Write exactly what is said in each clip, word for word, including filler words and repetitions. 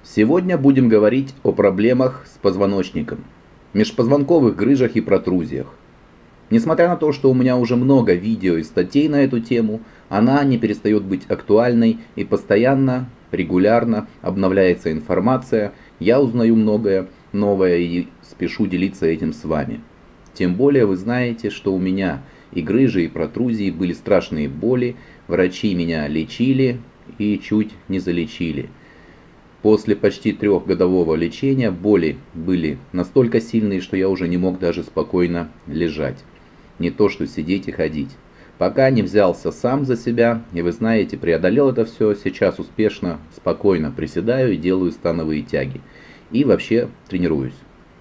Сегодня будем говорить о проблемах с позвоночником, межпозвонковых грыжах и протрузиях. Несмотря на то, что у меня уже много видео и статей на эту тему, она не перестает быть актуальной и постоянно, регулярно обновляется информация, я узнаю многое новое и спешу делиться этим с вами. Тем более вы знаете, что у меня и грыжи, и протрузии были страшные боли, врачи меня лечили и чуть не залечили. После почти трехгодового лечения боли были настолько сильные, что я уже не мог даже спокойно лежать. Не то что сидеть и ходить. Пока не взялся сам за себя, и вы знаете, преодолел это все, сейчас успешно, спокойно приседаю и делаю становые тяги. И вообще тренируюсь.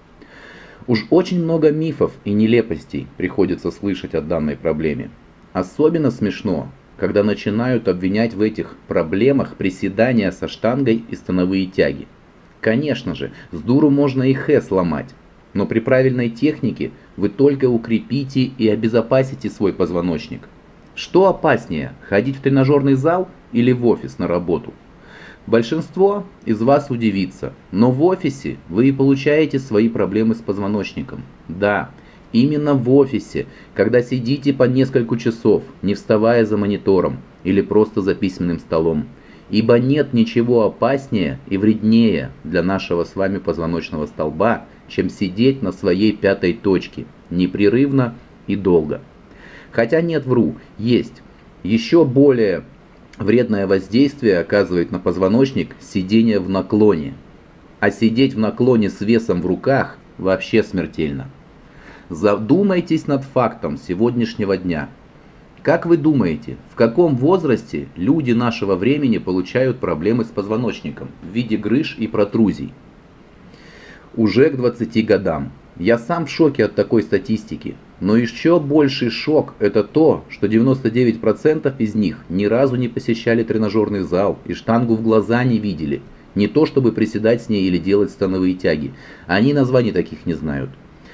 Уж очень много мифов и нелепостей приходится слышать о данной проблеме. Особенно смешно, когда начинают обвинять в этих проблемах приседания со штангой и становые тяги. Конечно же, с дуру можно и хэ сломать, но при правильной технике вы только укрепите и обезопасите свой позвоночник. Что опаснее, ходить в тренажерный зал или в офис на работу? Большинство из вас удивится, но в офисе вы и получаете свои проблемы с позвоночником. Да, именно в офисе, когда сидите по несколько часов, не вставая за монитором или просто за письменным столом. Ибо нет ничего опаснее и вреднее для нашего с вами позвоночного столба, чем сидеть на своей пятой точке, непрерывно и долго. Хотя нет, вру, есть. Еще более вредное воздействие оказывает на позвоночник сидение в наклоне. А сидеть в наклоне с весом в руках вообще смертельно. Задумайтесь над фактом сегодняшнего дня. Как вы думаете, в каком возрасте люди нашего времени получают проблемы с позвоночником в виде грыж и протрузий? Уже к двадцати годам. Я сам в шоке от такой статистики. Но еще больший шок это то, что девяносто девять процентов из них ни разу не посещали тренажерный зал и штангу в глаза не видели. Не то чтобы приседать с ней или делать становые тяги. Они названий таких не знают.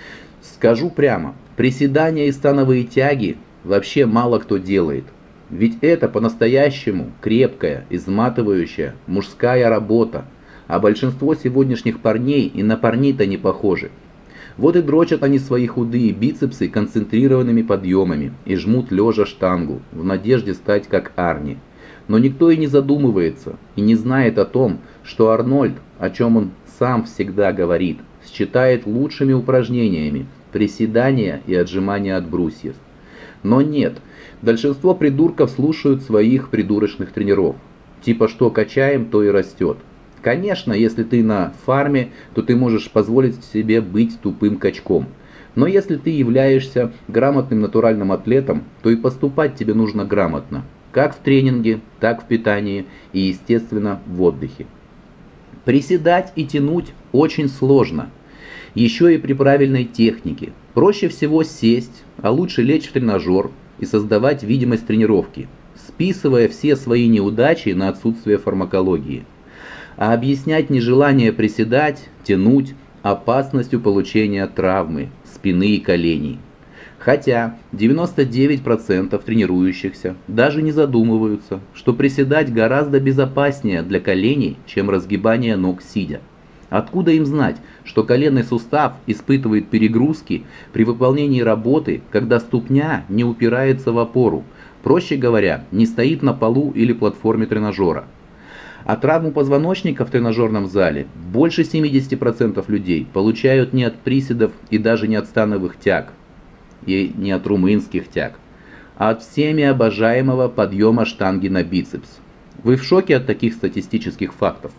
Скажу прямо, приседания и становые тяги вообще мало кто делает. Ведь это по-настоящему крепкая, изматывающая мужская работа. А большинство сегодняшних парней и на парней-то не похожи. Вот и дрочат они свои худые бицепсы концентрированными подъемами и жмут лежа штангу, в надежде стать как Арни. Но никто и не задумывается, и не знает о том, что Арнольд, о чем он сам всегда говорит, считает лучшими упражнениями приседания и отжимания от брусьев. Но нет, большинство придурков слушают своих придурочных тренеров. Типа что качаем, то и растет. Конечно, если ты на фарме, то ты можешь позволить себе быть тупым качком. Но если ты являешься грамотным натуральным атлетом, то и поступать тебе нужно грамотно. Как в тренинге, так в питании и, естественно, в отдыхе. Приседать и тянуть очень сложно. Еще и при правильной технике. Проще всего сесть, а лучше лечь в тренажер и создавать видимость тренировки, списывая все свои неудачи на отсутствие фармакологии. А объяснять нежелание приседать, тянуть опасностью получения травмы спины и коленей. Хотя девяносто девять процентов тренирующихся даже не задумываются, что приседать гораздо безопаснее для коленей, чем разгибание ног сидя. Откуда им знать, что коленный сустав испытывает перегрузки при выполнении работы, когда ступня не упирается в опору, проще говоря, не стоит на полу или платформе тренажера. А травму позвоночника в тренажерном зале больше семидесяти процентов людей получают не от приседов и даже не от становых тяг, и не от румынских тяг, а от всеми обожаемого подъема штанги на бицепс. Вы в шоке от таких статистических фактов?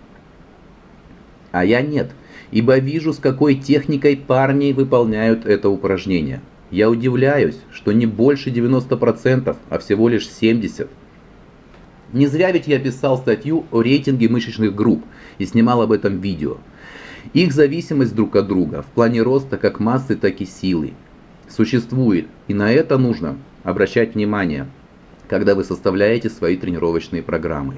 А я нет, ибо вижу, с какой техникой парни выполняют это упражнение. Я удивляюсь, что не больше девяноста процентов, а всего лишь семьдесят процентов. Не зря ведь я писал статью о рейтинге мышечных групп и снимал об этом видео. Их зависимость друг от друга в плане роста как массы, так и силы существует, и на это нужно обращать внимание, когда вы составляете свои тренировочные программы.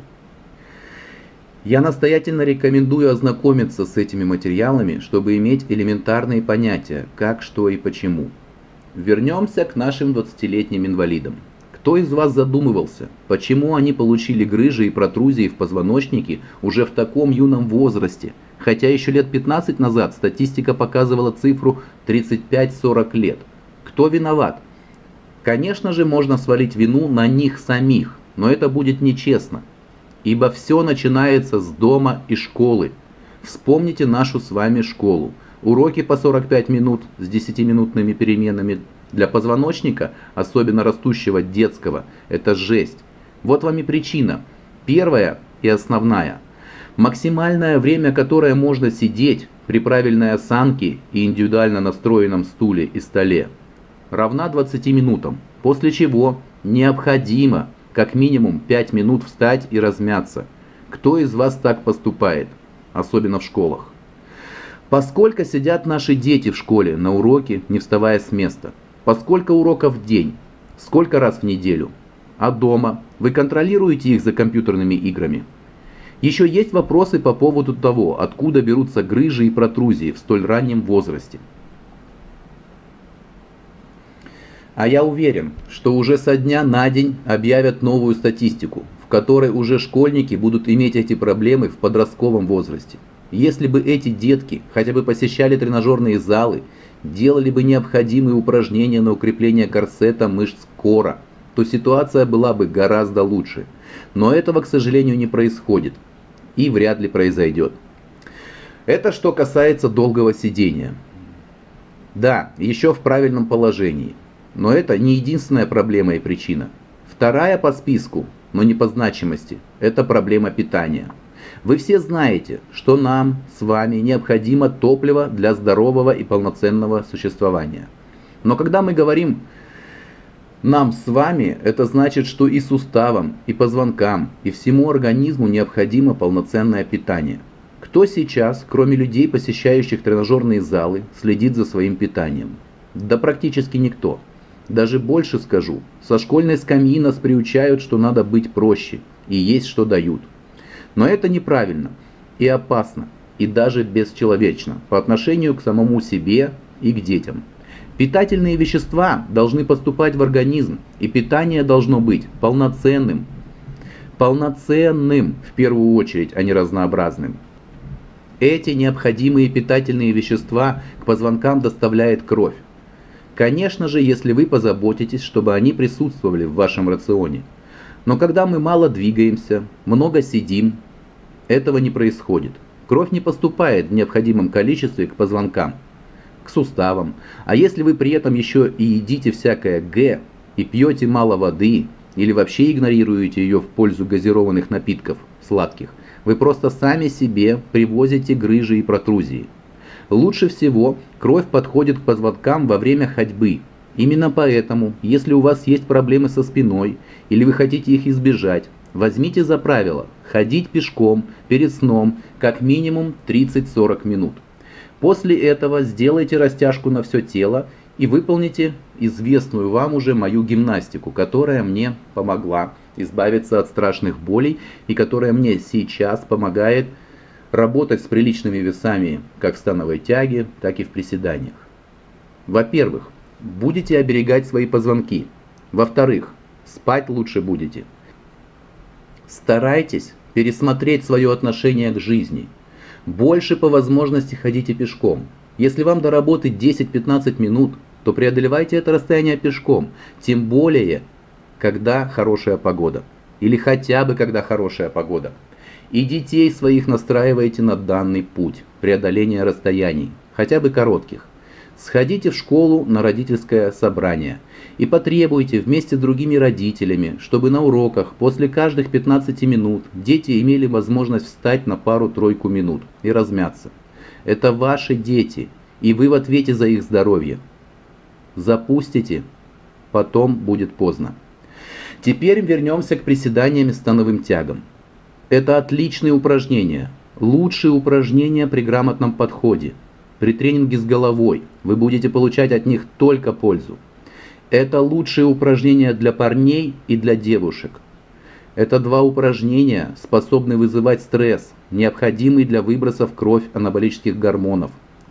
Я настоятельно рекомендую ознакомиться с этими материалами, чтобы иметь элементарные понятия, как, что и почему. Вернемся к нашим двадцатилетним инвалидам, к Кто из вас задумывался, почему они получили грыжи и протрузии в позвоночнике уже в таком юном возрасте, хотя еще лет пятнадцать назад статистика показывала цифру тридцать пять сорок лет? Кто виноват? Конечно же, можно свалить вину на них самих, но это будет нечестно, ибо все начинается с дома и школы. Вспомните нашу с вами школу. Уроки по сорок пять минут с десятиминутными переменами для позвоночника, особенно растущего детского, это жесть. Вот вам и причина. Первая и основная. Максимальное время, которое можно сидеть при правильной осанке и индивидуально настроенном стуле и столе, равна двадцати минутам, после чего необходимо как минимум пять минут встать и размяться. Кто из вас так поступает, особенно в школах? Поскольку сидят наши дети в школе на уроке, не вставая с места? Поскольку уроков в день? Сколько раз в неделю? А дома? Вы контролируете их за компьютерными играми? Еще есть вопросы по поводу того, откуда берутся грыжи и протрузии в столь раннем возрасте. А я уверен, что уже со дня на день объявят новую статистику, в которой уже школьники будут иметь эти проблемы в подростковом возрасте. Если бы эти детки хотя бы посещали тренажерные залы, делали бы необходимые упражнения на укрепление корсета мышц кора, то ситуация была бы гораздо лучше. Но этого, к сожалению, не происходит и вряд ли произойдет. Это что касается долгого сидения. Да, еще в правильном положении. Но это не единственная проблема и причина. Вторая по списку, но не по значимости, это проблема питания. Вы все знаете, что нам с вами необходимо топливо для здорового и полноценного существования. Но когда мы говорим «нам с вами», это значит, что и суставам, и позвонкам, и всему организму необходимо полноценное питание. Кто сейчас, кроме людей, посещающих тренажерные залы, следит за своим питанием? Да практически никто. Даже больше скажу, со школьной скамьи нас приучают, что надо быть проще, и есть что дают. Но это неправильно и опасно, и даже бесчеловечно по отношению к самому себе и к детям. Питательные вещества должны поступать в организм, и питание должно быть полноценным. Полноценным в первую очередь, а не разнообразным. Эти необходимые питательные вещества к позвонкам доставляет кровь. Конечно же, если вы позаботитесь, чтобы они присутствовали в вашем рационе. Но когда мы мало двигаемся, много сидим, этого не происходит. Кровь не поступает в необходимом количестве к позвонкам, к суставам. А если вы при этом еще и едите всякое Г, и пьете мало воды, или вообще игнорируете ее в пользу газированных напитков, сладких, вы просто сами себе привозите грыжи и протрузии. Лучше всего кровь подходит к позвонкам во время ходьбы. Именно поэтому, если у вас есть проблемы со спиной, или вы хотите их избежать, возьмите за правило ходить пешком перед сном как минимум тридцать-сорок минут. После этого сделайте растяжку на все тело и выполните известную вам уже мою гимнастику, которая мне помогла избавиться от страшных болей и которая мне сейчас помогает работать с приличными весами как в становой тяге, так и в приседаниях. Во-первых, будете оберегать свои позвонки. Во-вторых, спать лучше будете. Старайтесь пересмотреть свое отношение к жизни. Больше по возможности ходите пешком. Если вам до работы десять-пятнадцать минут, то преодолевайте это расстояние пешком. Тем более, когда хорошая погода. Или хотя бы, когда хорошая погода. И детей своих настраивайте на данный путь преодоления расстояний, хотя бы коротких. Сходите в школу на родительское собрание и потребуйте вместе с другими родителями, чтобы на уроках после каждых пятнадцати минут дети имели возможность встать на пару-тройку минут и размяться. Это ваши дети, и вы в ответе за их здоровье. Запустите, потом будет поздно. Теперь вернемся к приседаниям и становым тягам. Это отличные упражнения, лучшие упражнения при грамотном подходе. При тренинге с головой вы будете получать от них только пользу. Это лучшие упражнения для парней и для девушек. Это два упражнения способны вызывать стресс, необходимый для выбросов крови анаболических гормонов,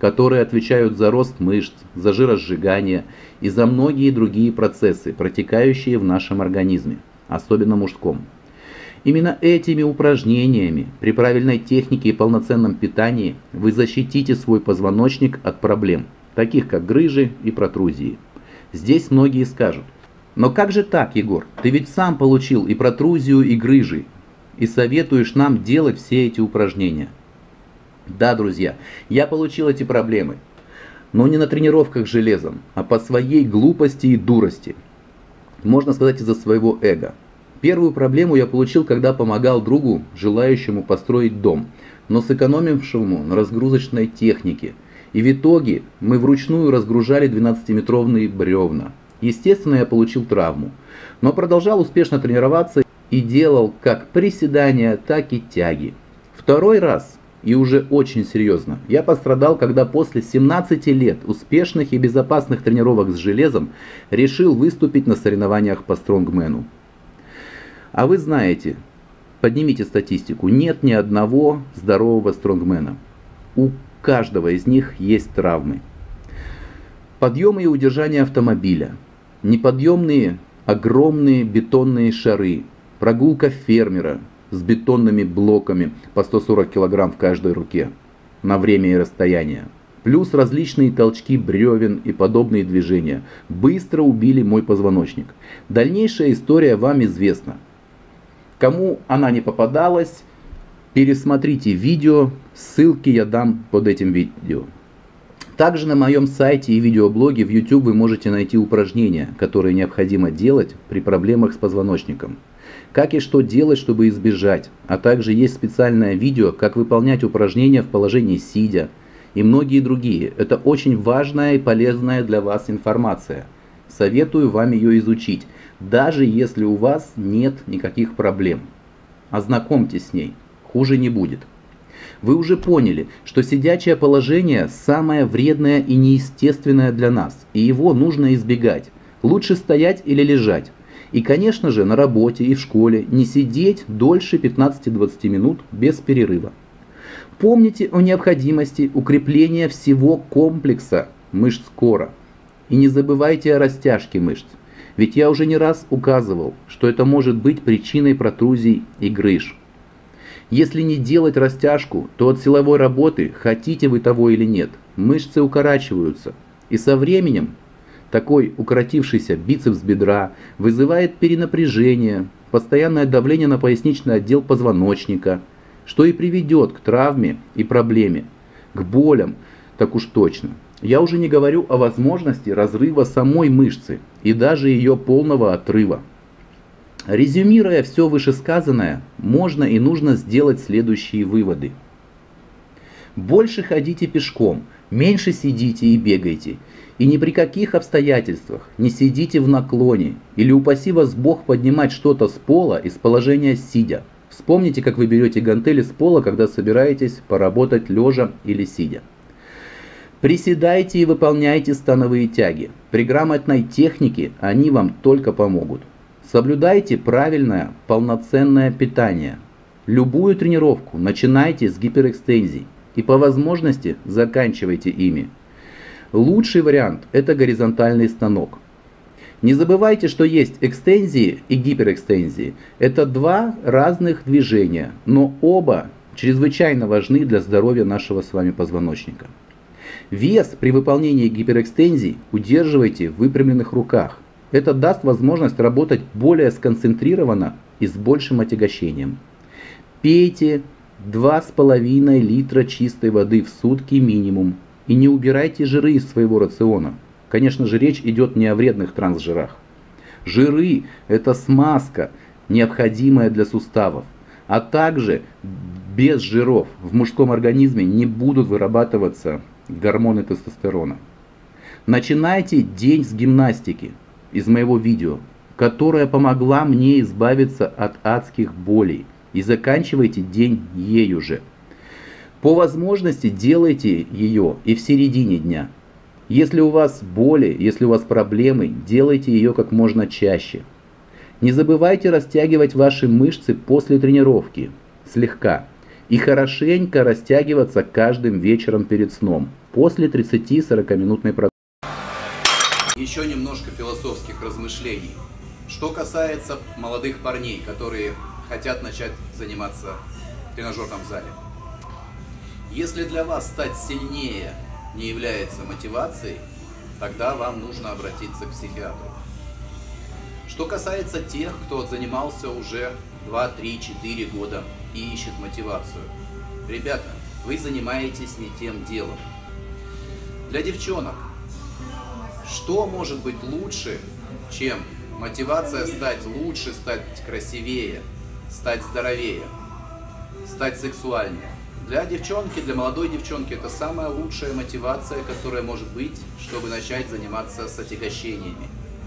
которые отвечают за рост мышц, за жиросжигание и за многие другие процессы, протекающие в нашем организме, особенно мужском. Именно этими упражнениями, при правильной технике и полноценном питании, вы защитите свой позвоночник от проблем, таких как грыжи и протрузии. Здесь многие скажут: но как же так, Егор? Ты ведь сам получил и протрузию, и грыжи, и советуешь нам делать все эти упражнения. Да, друзья, я получил эти проблемы, но не на тренировках с железом, а по своей глупости и дурости. Можно сказать, из-за своего эго. Первую проблему я получил, когда помогал другу, желающему построить дом, но сэкономившему на разгрузочной технике. И в итоге мы вручную разгружали двенадцатиметровые бревна. Естественно, я получил травму, но продолжал успешно тренироваться и делал как приседания, так и тяги. Второй раз, и уже очень серьезно, я пострадал, когда после семнадцати лет успешных и безопасных тренировок с железом решил выступить на соревнованиях по стронгмену. А вы знаете, поднимите статистику, нет ни одного здорового стронгмена. У каждого из них есть травмы. Подъемы и удержание автомобиля, неподъемные огромные бетонные шары, прогулка фермера с бетонными блоками по сто сорок килограмм в каждой руке на время и расстояние, плюс различные толчки бревен и подобные движения быстро убили мой позвоночник. Дальнейшая история вам известна. Кому она не попадалась, пересмотрите видео, ссылки я дам под этим видео. Также на моем сайте и видеоблоге в YouTube вы можете найти упражнения, которые необходимо делать при проблемах с позвоночником. Как и что делать, чтобы избежать, а также есть специальное видео, как выполнять упражнения в положении сидя и многие другие. Это очень важная и полезная для вас информация. Советую вам ее изучить, даже если у вас нет никаких проблем. Ознакомьтесь с ней, хуже не будет. Вы уже поняли, что сидячее положение самое вредное и неестественное для нас, и его нужно избегать. Лучше стоять или лежать. И, конечно же, на работе и в школе не сидеть дольше пятнадцати-двадцати минут без перерыва. Помните о необходимости укрепления всего комплекса мышц кора. И не забывайте о растяжке мышц. Ведь я уже не раз указывал, что это может быть причиной протрузий и грыж. Если не делать растяжку, то от силовой работы, хотите вы того или нет, мышцы укорачиваются. И со временем такой укоротившийся бицепс бедра вызывает перенапряжение, постоянное давление на поясничный отдел позвоночника, что и приведет к травме и проблеме, к болям, так уж точно. Я уже не говорю о возможности разрыва самой мышцы и даже ее полного отрыва. Резюмируя все вышесказанное, можно и нужно сделать следующие выводы. Больше ходите пешком, меньше сидите и бегайте. И ни при каких обстоятельствах не сидите в наклоне или упаси вас Бог поднимать что-то с пола из положения сидя. Вспомните, как вы берете гантели с пола, когда собираетесь поработать лежа или сидя. Приседайте и выполняйте становые тяги. При грамотной технике они вам только помогут. Соблюдайте правильное, полноценное питание. Любую тренировку начинайте с гиперэкстензий и по возможности заканчивайте ими. Лучший вариант – это горизонтальный станок. Не забывайте, что есть экстензии и гиперэкстензии. Это два разных движения, но оба чрезвычайно важны для здоровья нашего с вами позвоночника. Вес при выполнении гиперэкстензий удерживайте в выпрямленных руках. Это даст возможность работать более сконцентрированно и с большим отягощением. Пейте два с половиной литра чистой воды в сутки минимум. И не убирайте жиры из своего рациона. Конечно же, речь идет не о вредных трансжирах. Жиры – это смазка, необходимая для суставов. А также без жиров в мужском организме не будут вырабатываться гормоны тестостерона. Начинайте день с гимнастики из моего видео, которая помогла мне избавиться от адских болей. И заканчивайте день ею же. По возможности делайте ее и в середине дня. Если у вас боли, если у вас проблемы, делайте ее как можно чаще. Не забывайте растягивать ваши мышцы после тренировки, слегка. и хорошенько растягиваться каждым вечером перед сном, после тридцати-сорокаминутной прогулки. Еще немножко философских размышлений. Что касается молодых парней, которые хотят начать заниматься в тренажерном зале. Если для вас стать сильнее не является мотивацией, тогда вам нужно обратиться к психиатру. Что касается тех, кто занимался уже два, три, четыре года и ищет мотивацию. Ребята, вы занимаетесь не тем делом. Для девчонок, что может быть лучше, чем мотивация стать лучше, стать красивее, стать здоровее, стать сексуальнее? Для девчонки, для молодой девчонки это самая лучшая мотивация, которая может быть, чтобы начать заниматься с отягощениями.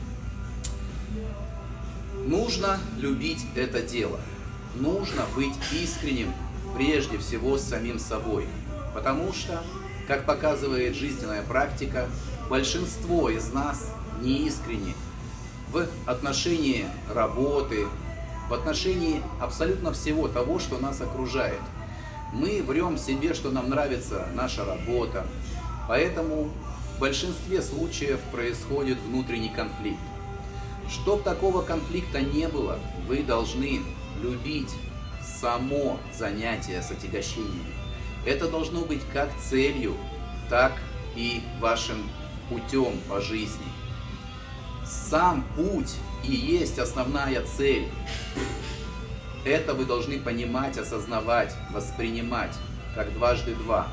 Нужно любить это дело. Нужно быть искренним прежде всего с самим собой. Потому что, как показывает жизненная практика, большинство из нас не искренни в отношении работы, в отношении абсолютно всего того, что нас окружает. Мы врем себе, что нам нравится наша работа, поэтому в большинстве случаев происходит внутренний конфликт. Чтоб такого конфликта не было, вы должны любить само занятие с отягощениями. Это должно быть как целью, так и вашим путем по жизни. Сам путь и есть основная цель. Это вы должны понимать, осознавать, воспринимать, как дважды два.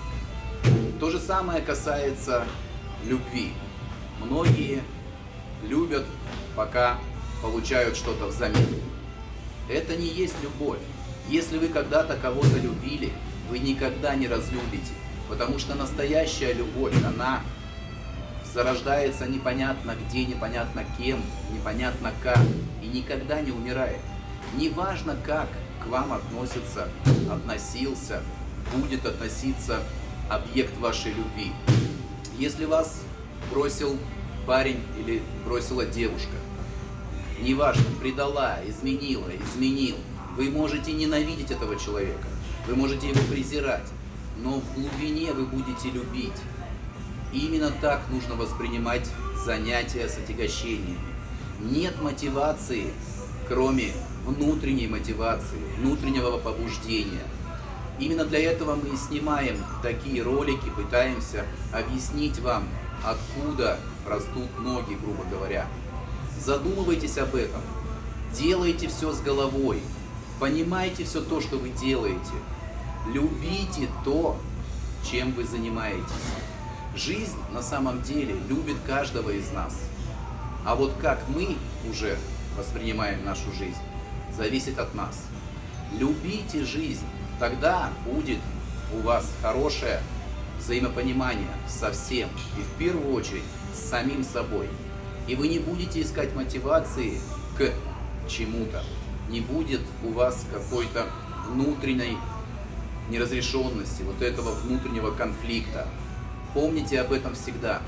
То же самое касается любви. Многие любят, пока получают что-то взамен. Это не есть любовь. Если вы когда-то кого-то любили, вы никогда не разлюбите, потому что настоящая любовь, она зарождается непонятно где, непонятно кем, непонятно как, и никогда не умирает. Неважно, как к вам относится, относился, будет относиться объект вашей любви. Если вас бросил парень или бросила девушка, неважно, предала, изменила, изменил, вы можете ненавидеть этого человека, вы можете его презирать, но в глубине вы будете любить. Именно так нужно воспринимать занятия с отягощениями. Нет мотивации, кроме внутренней мотивации, внутреннего побуждения. Именно для этого мы и снимаем такие ролики, пытаемся объяснить вам, откуда растут ноги, грубо говоря. Задумывайтесь об этом, делайте все с головой, понимайте все то, что вы делаете, любите то, чем вы занимаетесь. Жизнь на самом деле любит каждого из нас, а вот как мы уже воспринимаем нашу жизнь, зависит от нас. Любите жизнь, тогда будет у вас хорошее взаимопонимание со всем, и в первую очередь с самим собой. И вы не будете искать мотивации к чему-то, не будет у вас какой-то внутренней неразрешенности, вот этого внутреннего конфликта. Помните об этом всегда.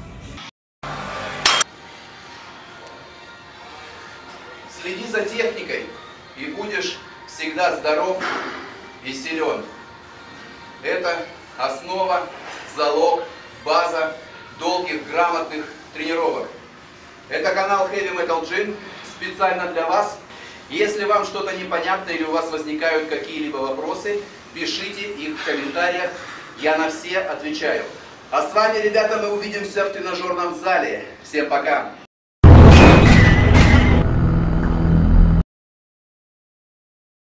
Следи за техникой, и будешь всегда здоров и силен. Это основа, залог, база долгих, грамотных тренировок. Это канал Heavy Metal Gym специально для вас. Если вам что-то непонятно или у вас возникают какие-либо вопросы, пишите их в комментариях, я на все отвечаю. А с вами, ребята, мы увидимся в тренажерном зале. Всем пока!